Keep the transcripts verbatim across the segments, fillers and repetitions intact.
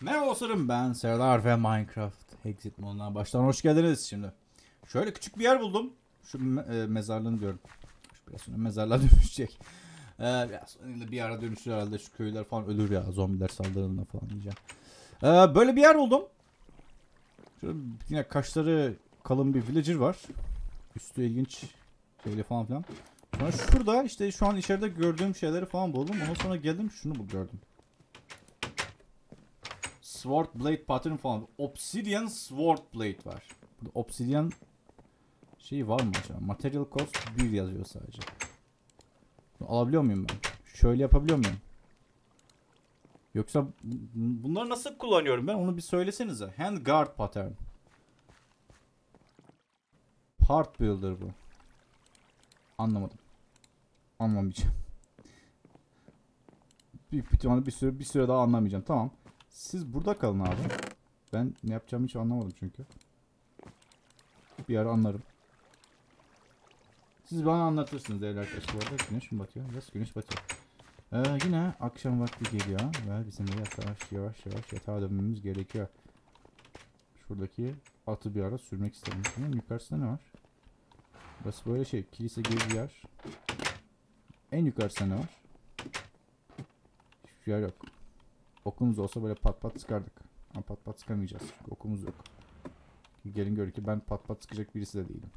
Merhaba dostlarım, ben Serdar ve Minecraft Exit moduna baştan hoş geldiniz şimdi. Şöyle küçük bir yer buldum. Şu me e, mezarlığını diyorum. Şu biraz sonra mezarlığa dönüşecek. Ee, biraz sonra bir ara dönüşür herhalde, şu köyler falan ölür ya, zombiler saldırılarına falan diyeceğim. Ee, böyle bir yer buldum. Şöyle yine kaşları kalın bir villager var. Üstü ilginç şeyli falan filan. Sonra şurada işte şu an içeride gördüğüm şeyleri falan buldum. Ondan sonra geldim şunu bu gördüm. Sword Blade pattern falan. Obsidian Sword Blade var. Burada Obsidian şeyi var mı acaba? Material cost bir yazıyor sadece. Bunu alabiliyor muyum ben? Şöyle yapabiliyor muyum? Yoksa bunları nasıl kullanıyorum ben? Onu bir söylesenize. Handguard pattern. Part builder bu. Anlamadım. Anlamayacağım. Büyük ihtimalle bir süre bir süre daha anlamayacağım. Tamam. Siz burada kalın abi. Ben ne yapacağımı hiç anlamadım çünkü. Bir ara anlarım. Siz bana anlatırsınız değerli arkadaşlar. Bu arada güneş mi batıyor? Yes, güneş batıyor. Ee, yine akşam vakti geliyor ve bizim de yavaş yavaş yavaş yatağa dönmemiz gerekiyor. Şuradaki atı bir ara sürmek istedim. Bunun yukarısında ne var? Burası böyle şey, kilise gibi bir yer. En yukarısında ne var? Hiçbir yer yok. Okumuz olsa böyle pat pat sıkardık. Ama pat pat sıkamayacağız çünkü okumuz yok. Gelin görün ki ben pat pat sıkacak birisi de değilim.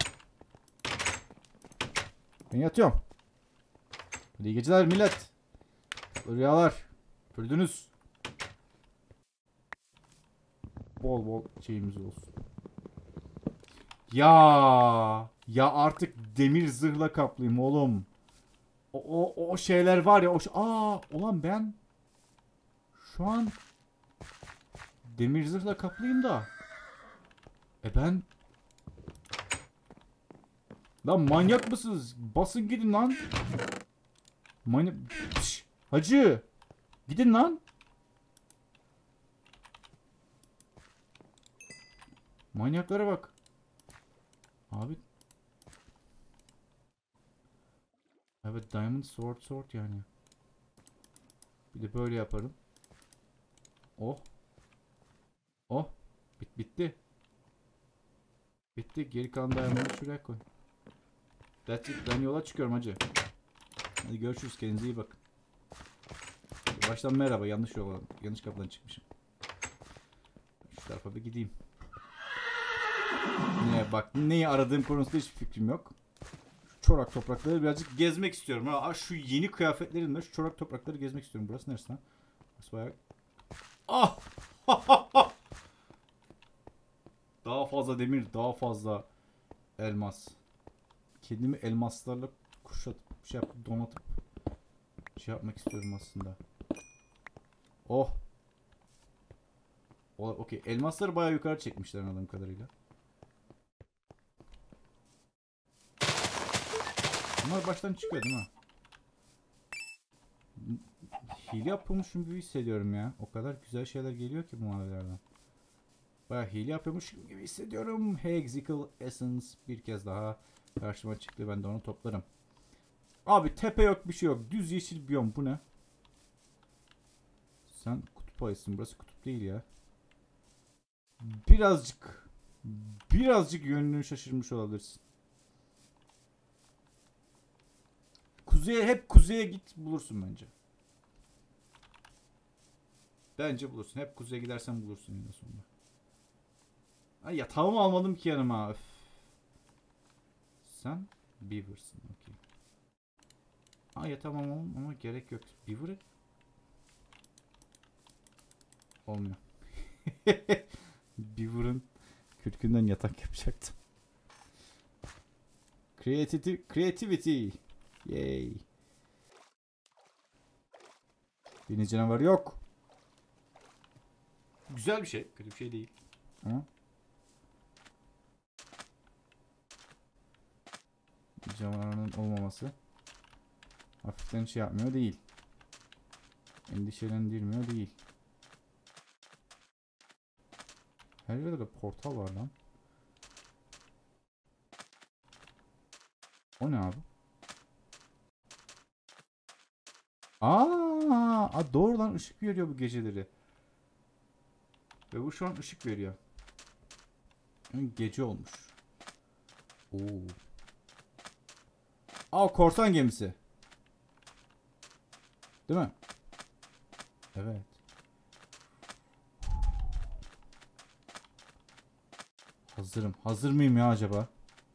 Ben yatıyorum. İyi geceler millet. Rüyalar. Gördünüz. Bol bol şeyimiz olsun. Ya ya artık demir zırhla kaplıyım oğlum. O, o, o şeyler var ya o aa ulan ben şu an demir zırhla kaplıyım da. E ben lan manyak mısınız? Basın gidin lan. Manyak hacı. Gidin lan. Manyaklara bak. Abi. Evet, diamond sword sword yani. Bir de böyle yaparım. Oh. Oh. Bit bitti. Bitti. Geri kalan diamond'ı şuraya koy. That's it. Ben yola çıkıyorum hacı. Hadi görüşürüz. Kendinize iyi bakın. Baştan merhaba. Yanlış yola, yanlış kapıdan çıkmışım. Şu tarafa bir gideyim. Ne bak, neyi aradığım konusunda hiçbir fikrim yok. Şu çorak toprakları birazcık gezmek istiyorum. Ha, şu yeni kıyafetlerimle şu çorak toprakları gezmek istiyorum. Burası neresi lan? Burası bayağı... Ah! Daha fazla demir, daha fazla elmas. Kendimi elmaslarla kuşatıp, şey yapıp, donatıp şey yapmak istiyorum aslında. Oh! Okey. Elmasları bayağı yukarı çekmişler anladığım kadarıyla. Bunlar baştan çıkıyor değil mi? Hile yapıyormuşum gibi hissediyorum ya. O kadar güzel şeyler geliyor ki bu mavilerden. Bayağı hile yapıyormuşum gibi hissediyorum. Hexical Essence bir kez daha karşıma çıktı. Ben de onu toplarım. Abi tepe yok, bir şey yok. Düz yeşil biyom. Bu ne? Sen kutup ayısın. Burası kutup değil ya. Birazcık birazcık yönünü şaşırmış olabilirsin. Kuzeye, hep kuzeye git, bulursun bence. Bence bulursun. Hep kuzeye gidersen bulursun yine sonunda. Ay, yatağımı almadım ki yanıma. Öf. Sen Beaver'sın. Okay. Ha, yatağımı almam ama gerek yok. Beaver'ı olmuyor. Beaver'ın kürkünden yatak yapacaktım. Creativity, creativity. Yay. Deniz canavarı yok. Güzel bir şey. Kötü bir şey değil. Ama canavarının olmaması hafiften şey yapmıyor değil. Endişelendirmiyor değil. Her yerde de portal var lan. O ne abi? Aa, a doğru lan, ışık veriyor bu geceleri. Ve bu şu an ışık veriyor. Yani gece olmuş. Oo. Aa, korsan gemisi. Değil mi? Evet. Hazırım. Hazır mıyım ya acaba?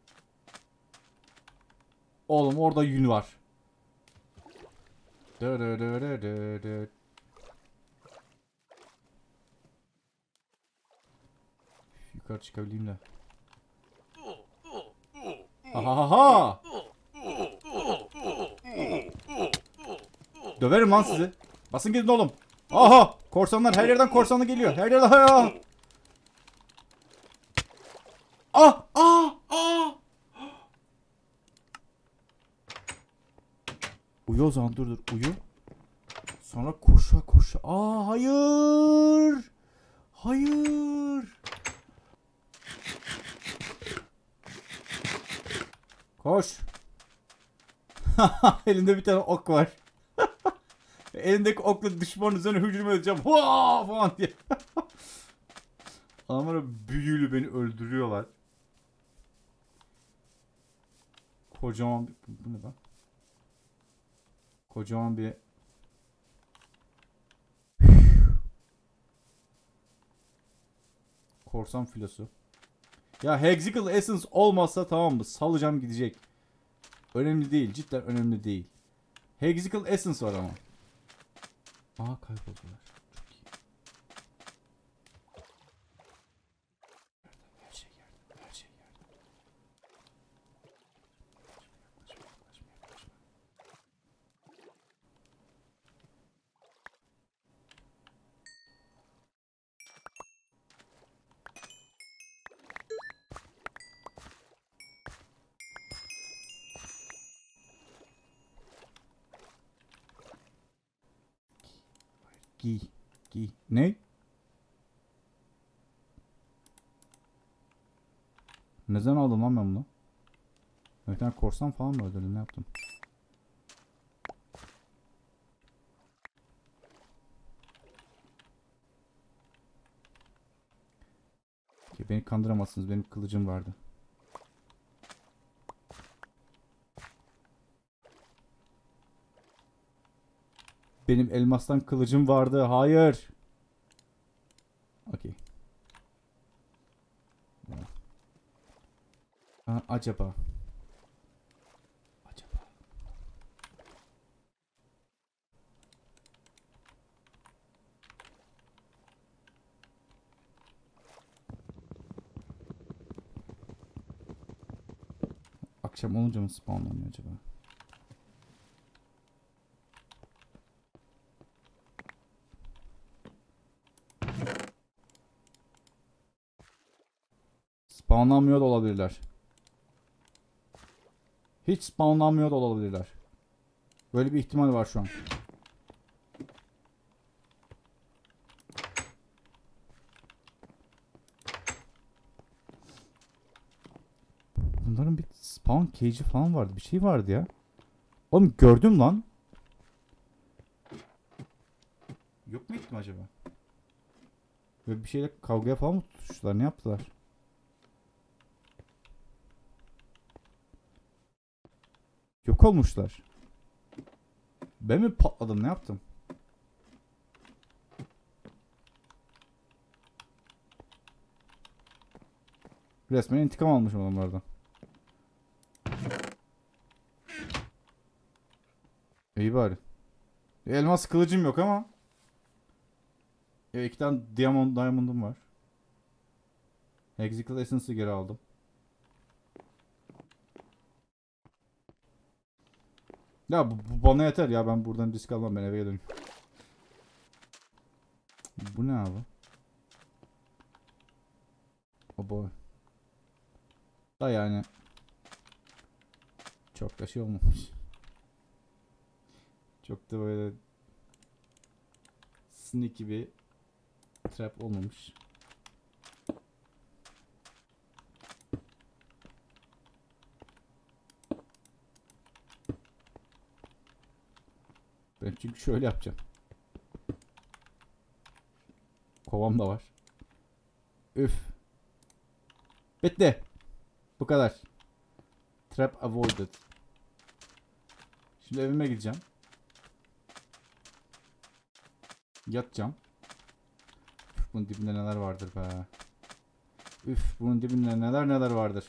Oğlum orada yün var. Dı dı dı dı dı dı. Yukarı çıkabileyim de. Ha ha ha ha. Döverim lan sizi. Basın gidin oğlum. Aha! Korsanlar, her yerden korsanlı geliyor. Her yerden ha. Ah! Ah! Ah! Uyu o zaman, dur dur uyu. Sonra koşa koşa. Aa, hayır. Hayır. Koş. Elinde bir tane ok var. Elindeki okla düşmanın üzerine hücum edeceğim. Hua! Falan diye. Adamlar büyüyle beni öldürüyorlar. Kocaman bir... Bu ne lan? Kocaman bir... Korsan filosu. Ya Hexical Essence olmazsa tamam mı? Salacağım gidecek. Önemli değil. Cidden önemli değil. Hexical Essence var ama. Aa, kayboldular. Çok iyi. Her şey yerde. Her şey yerde. Yaklaşma, yaklaşma, yaklaşma. Giy. Giy. Ne? Neden aldım lan ben bunu? Bir tane korsan falan mı öldürdüm? Ne yaptım? Ki beni kandıramazsınız. Benim kılıcım vardı. Benim elmastan kılıcım vardı. Hayır. Okey. Acaba. Acaba. Akşam olunca mı spawnlanıyor acaba? Spawnlanmıyor da olabilirler. Hiç spawnlanmıyor da olabilirler. Böyle bir ihtimal var şu an. Bunların bir spawn cage'i falan vardı. Bir şey vardı ya. Oğlum gördüm lan. Yok mu ihtimal acaba? Böyle bir şeyle kavgaya falan mı tutuştular? Ne yaptılar? Yok olmuşlar. Ben mi patladım? Ne yaptım? Resmen intikam almışım adamlardan. İyi bari. Elmas kılıcım yok ama. Ya iki tane diamond, diamond'um var. Hexical Essence'ı geri aldım. Ya bu, bu bana yeter ya, ben buradan risk almam, ben eve dönüyorum. Bu ne abi? O boy. Da yani çok da şey olmamış. Çok da böyle sneaky bir trap olmamış. Ben çünkü şöyle yapacağım. Kovam da var. Üf. Bitti. Bu kadar. Trap avoided. Şimdi evime gideceğim. Yatacağım. Üf, bunun dibinde neler vardır be. Üf, bunun dibinde neler neler vardır.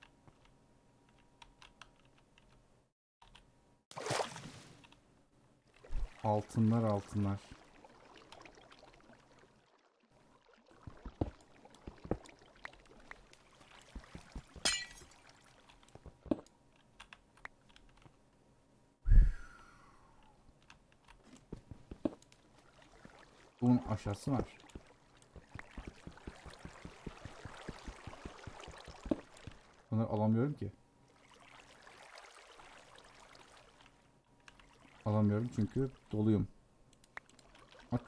Altınlar altınlar. Bunun aşağısı var. Bunları alamıyorum ki. Alamıyorum çünkü doluyum. Aç.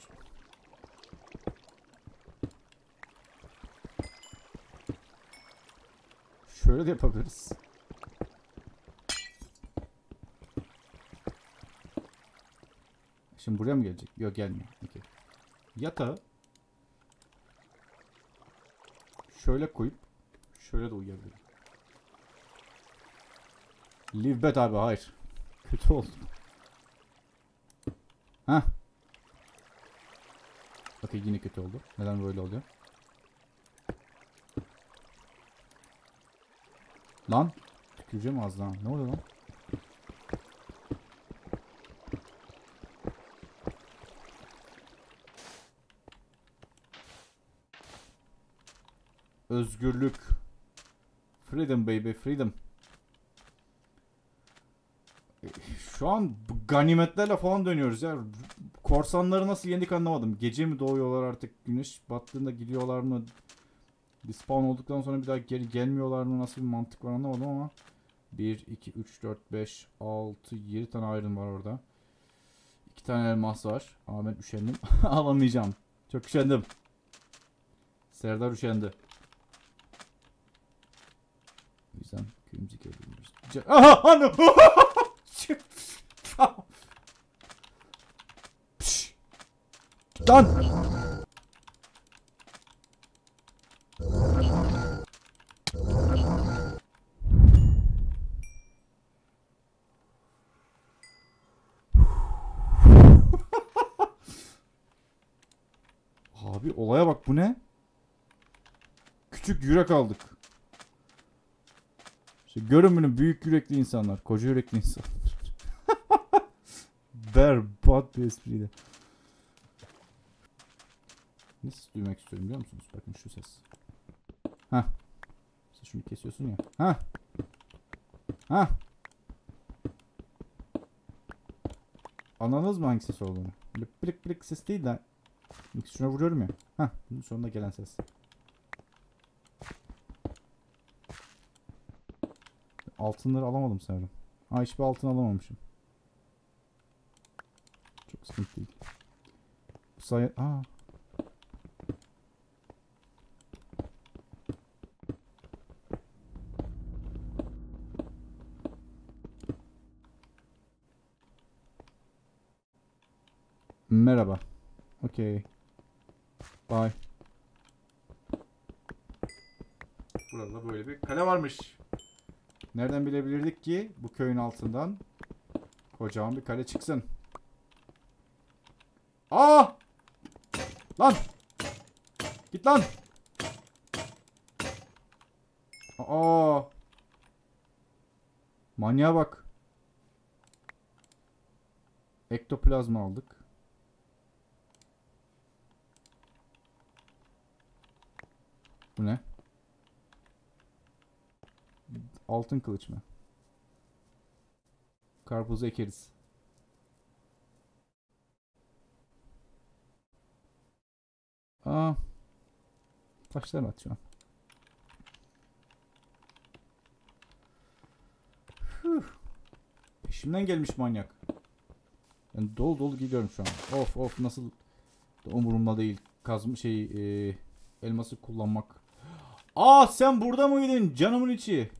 Şöyle de yapabiliriz. Şimdi buraya mı gelecek? Yok, gelmiyor. Okay. Yatağı şöyle koyup şöyle de uyuyabilirim. Live bed abi, hayır. Kötü oldu. Heh. Bakın yine kötü oldu. Neden böyle oluyor? Lan. Tüküreceğim az daha. Ne oluyor lan? Özgürlük. Freedom baby, freedom. Şu an ganimetlerle falan dönüyoruz ya. Korsanları nasıl yendik anlamadım. Gece mi doğuyorlar artık? Güneş battığında gidiyorlar mı? Bir spawn olduktan sonra bir daha geri gelmiyorlar mı? Nasıl bir mantık var anlamadım ama. bir, iki, üç, dört, beş, altı, yedi tane iron var orada. iki tane elmas var. Ama ben üşendim. Alamayacağım. Çok üşendim. Serdar üşendi. O yüzden köyümüzü geliyoruz. Aha! Anam! Lan! Abi olaya bak, bu ne? Küçük yürek aldık. İşte görün bunu, büyük yürekli insanlar, koca yürekli insanlar. Berbat bir espriydi. Ne ses duymak istiyorum biliyor musunuz? Bakın şu ses. Hah. İşte şunu kesiyorsun ya. Hah. Hah. Anladınız mı hangi ses olduğunu? Böyle plik plik ses değil de. Şuna vuruyorum ya. Hah. Bunun sonunda gelen ses. Altınları alamadım sanırım. Ha, hiçbir altın alamamışım. Çok sıkıntı değil. Bu sayı... Aa. Merhaba. Okey. Bye. Burada böyle bir kale varmış. Nereden bilebilirdik ki bu köyün altından kocaman bir kale çıksın. Aa! Lan! Git lan! Aa! Manyağa bak. Ektoplazma aldık. Bu ne? Altın kılıç mı? Karpuzu ekeriz. Aa. Taşlar at şu an. Huh. Peşimden gelmiş manyak. Ben dolu dolu gidiyorum şu an. Of of, nasıl umurumda değil. Kazma şey e, elması kullanmak. Aa, sen burada mıydın canımın içi?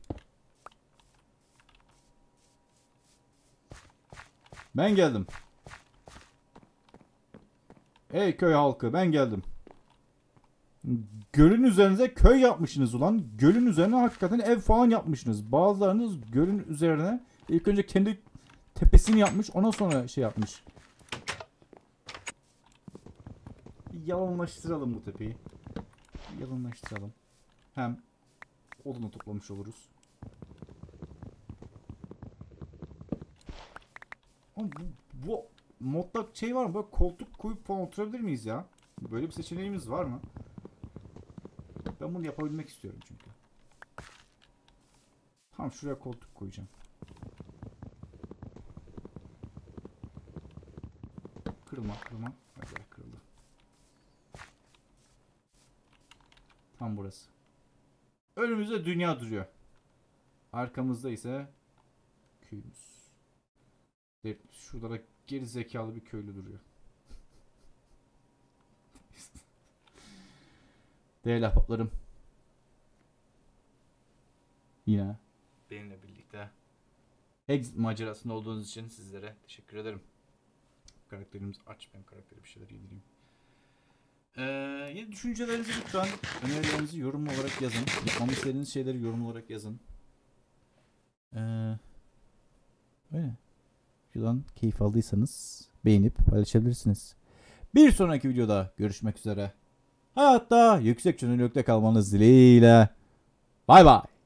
Ben geldim. Ey köy halkı, ben geldim. Gölün üzerinize köy yapmışsınız ulan. Gölün üzerine hakikaten ev falan yapmışsınız. Bazılarınız gölün üzerine ilk önce kendi tepesini yapmış, ondan sonra şey yapmış. Yalanlaştıralım bu tepeyi. Yalanlaştıralım. Hem odunu toplamış oluruz. Ama bu, bu modda şey var mı? Böyle koltuk koyup falan oturabilir miyiz ya? Böyle bir seçeneğimiz var mı? Ben bunu yapabilmek istiyorum çünkü. Tamam, şuraya koltuk koyacağım. Kırılma kırılma. Hadi kırıldı. Tam burası. Önümüzde dünya duruyor. Arkamızda ise köyümüz. Şurada da geri zekalı bir köylü duruyor. Değerli ahbaplarım. Yine benimle birlikte Exit macerasında olduğunuz için sizlere teşekkür ederim. Karakterimiz aç, ben karaktere bir şeyler yedireyim. Ee, yeni düşüncelerinizi lütfen, önerilerinizi yorum olarak yazın. Yapmamı istediğiniz şeyleri yorum olarak yazın. Ee, öyle. Videodan keyif aldıysanız beğenip paylaşabilirsiniz. Bir sonraki videoda görüşmek üzere. Hayatta yüksek çözünürlükte kalmanız dileğiyle. Bay bay.